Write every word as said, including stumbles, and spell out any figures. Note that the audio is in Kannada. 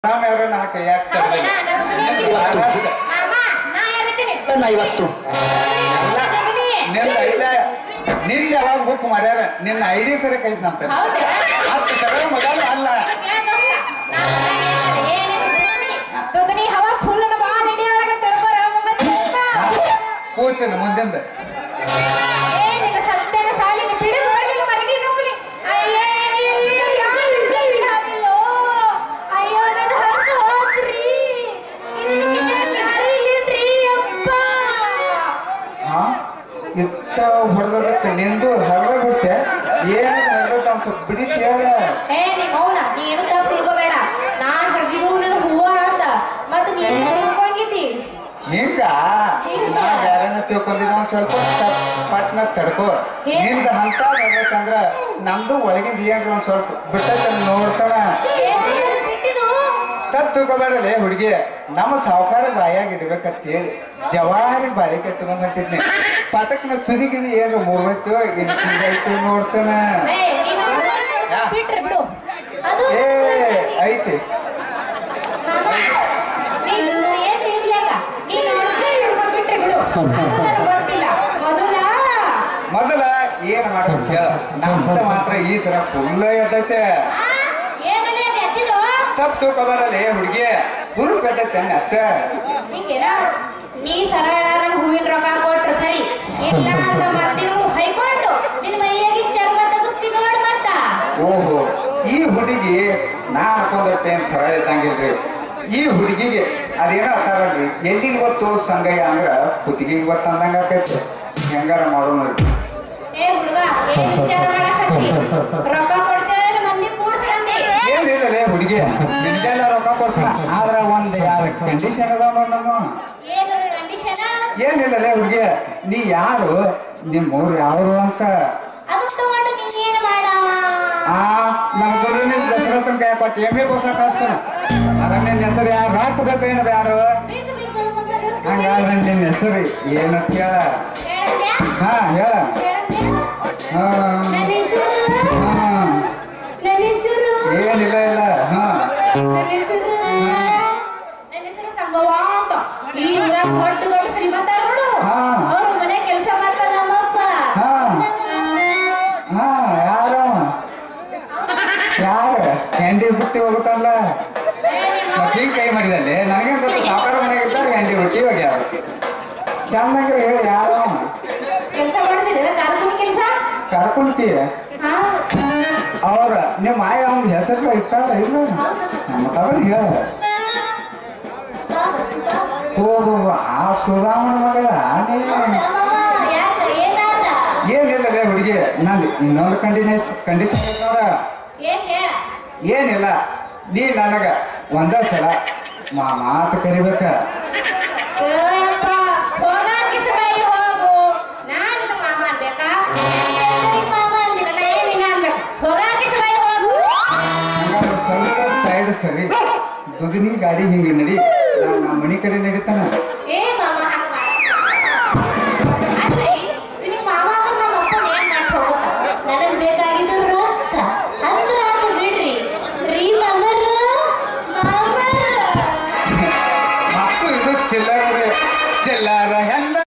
ನಾಮ ಯಾರು ನಾ ಕೈಯಾಗ ಐವತ್ತು ನಿಂದ ಐದ ನಿಂದ ಯಾವಾಗ ಬುಕ್ ಮಾಡ್ಯಾರ ನಿನ್ನ ಐಡಿ ಸರಿ ಕೈತಂತ ಹತ್ತು ಸಾವಿರ ಮೊದಲು ಅಲ್ಲ ಪೋಷಣ ಮುಂದಿಂದ ಇಟ್ಟ ಹೊಡೆದಕ್ಕೆ ನಿಂದು ಹರಡ ಬಿಟ್ಟೆ ಏನ್ ಹೊಡೆದ ಒಂದ್ ಸ್ವಲ್ಪ ಬಿಡಿಸಿ ಹೇಳ ನೀನು ತಪ್ಪು ತಿಳ್ಕೋಬೇಡ ನಾನ್ ಹರಿದಿದ್ದು ನಿನ್ನ ಹೂವ ಅಂತ ಮತ್ತ ನೀನು ತಿಳ್ಕೊಂಡಿದ್ದಿ ನಿಂಗ ನಾ ಬ್ಯಾರೇನ ತಿಳ್ಕೊಂಡಿದ್ದ ಒಂದ್ ಸ್ವಲ್ಪ ಪಟ್ನ ತಡ್ಕೋ ನಿಂದ ಅಂತ ಬರ್ಬೇಕಂದ್ರ ನಮ್ದು ಒಳಗಿಂದ ಏನ್ರ ಒಂದ್ ಸ್ವಲ್ಪ ಬಿಟ್ಟ ನೋಡ್ತಾನ ತಪ್ಪು ತಿಳ್ಕೊಬೇಡಲೇ ಹುಡುಗಿ ನಮ್ಮ ಸಾವುಕಾರ ಬಾಯಾಗ ಇಡ್ಬೇಕಂತ ಹೇಳಿ ಜವಾರಿ ಬಾಳಿಕೆ ತಗೊಂಡ್ ಹೊಂಟಿದ್ನಿ ಪಟಕ್ನ ತುದಿಗಿನ ಏನು ಮೂರ್ವತ್ತು ಇನ್ ಸಿಂಗಾಯ್ತು ನೋಡ್ತಾನ ಏ ಐತಿ ಮೊದಲ ಏನ್ ಮಾಡ್ಬೇಕು ಹೇಳ ನಮ್ದ ಮಾತ್ರ ಈ ಸರ ಫುಲ್ಲ ಎದ್ದೈತೆ ತಪ್ಪು ತಿಳ್ಕೊಬಾರಲ್ಲೇ ಹುಡುಗಿ ಹುರು ಬೆಟ್ಟೈತೆ ಅಷ್ಟ ನೀ ಸರಳ ಹೂವಿನ ರೊಕ್ಕ ಕೊಟ್ರು ಸರಿ ಇಲ್ಲ ಅಂತ ಮತ್ತೆ ಹೈಕೊಂಡು ನಿನ್ ಮೈಯಾಗಿ ಚರ್ಮ ತಗಸ್ತಿ ನೋಡ್ ಮತ್ತ ಓಹೋ ಈ ಹುಡುಗಿ ನಾ ಅನ್ಕೊಂಡಟ್ಟೇನ್ ಸರಳ ಇದ್ದಂಗಿಲ್ರಿ ಈ ಹುಡುಗಿಗೆ ಅದೇನೋ ಅತ್ತಾರಲ್ರಿ ಎಲ್ಲಿಗೆ ಗೊತ್ತು ಸಂಗಯ್ಯ ಅಂದ್ರ ಕುತ್ತಿಗೆಗೆ ಗೊತ್ತ ಅಂದಂಗ ಆಕೈತಿ ಹೆಂಗಾರ ಮಾಡೋಣ ಏ ಹುಡುಗ ಏನ್ ವಿಚಾರ ಮಾಡಕತ್ತಿ ರೊಕ್ಕ ಕೊಡ್ತೇವೆ ಮಂದಿ ಕೂಡ್ಸ್ಕಂದಿ ಏನಿಲ್ಲಲೇ ಹುಡುಗಿ ನಿನ್ಗೆಲ್ಲ ರೊಕ್ಕ ಕೊಡ್ತಾನ ಆದ್ರ ಒಂದ್ ಯಾರ ಕಂಡೀಷನ್ ಅದಾವ ನೋಡ್ ನಮ್ಮ ಏನು ಕಂಡೀಷನ್ ಏನಿಲ್ಲಲೇ ಹುಡುಗಿ ನೀ ಯಾರು ನಿಮ್ ಊರು ಯಾರು ಅಂತ ಅದು ತಗೊಂಡು ನೀ ಏನ್ ಮಾಡವ ಆ ನನ್ನ ಗುರುವಿನ ದಸರತನ ಕೈ ಕೊಟ್ಟು ಎಮ್ಮೆ ಬೋಸ ಕಳಿಸ್ತಾನ ಅದ್ರ ನಿನ್ನ ಹೆಸರು ಯಾರು ಹಾಕಬೇಕು ಏನು ಬ್ಯಾರು ಹಂಗಾದ್ರೆ ನಿನ್ನ ಹೆಸರು ಏನಂತ ಹೇಳ ಹಾ ಹೇಳ ಹಾ ಏನಿಲ್ಲ ಇಲ್ಲ ಹಾ ಸಂಗವಾ ಅಂತ ಈ ಊರಾಗ ದೊಡ್ಡ ದೊಡ್ಡ ಶ್ರೀಮಂತ ನೋಡು ಅವ್ರ ಮನೆ ಕೆಲಸ ಮಾಡ್ತಾರ ನಮ್ಮಪ್ಪ ಹಾ ಯಾರು ಯಾರು ಕ್ಯಾಂಡಿ ಬಿಟ್ಟು ಹೋಗುತ್ತಲ್ಲ ಹಿಂಗ್ ಕೈ ಮಾಡಿದಲ್ಲಿ ನನಗೆ ಸಾಕಾರ ಮನೆಗೆ ಇದ್ದಾಗ ಕ್ಯಾಂಡಿ ಬಿಟ್ಟು ಇವಾಗ ಯಾರು ಚಂದಂಗ್ರೆ ಹೇಳಿ ಯಾರು ಕೆಲಸ ಮಾಡಿದಿರ ಕಾರ್ಖಾನೆ ಕೆಲಸ ಕರ್ಕೊಂಡ್ತಿ ಅವ್ರ ನಿಮ್ಮ ಆಯ ಅವ್ನ ಹೆಸರು ಇಟ್ಟಾರ ಇಲ್ಲ ನಮ್ಮ ತಗೊಂಡು ಹೇಳ ಓಹೋ ಆ ಸುಧಾಮನ ಮಗಳ ಏನಿಲ್ಲಲೇ ಹುಡುಗಿ ನಾನು ಇನ್ನೊಂದು ಕಂಡೀಷನ್ ಕಂಡೀಷನ್ ನೋಡ ಏನಿಲ್ಲ ನೀ ನನಗ ಒಂದ ಸಲ ಮಾ ಮಾತು ಕರಿಬೇಕ ಸೈಡ್ ಸರಿ ದುದಿನಿ ಗಾಡಿ ಹಿಂಗೆ ನಡಿ ನಮ್ಮ ಮನಿ ಕಡೆ ನಡೀತಾನ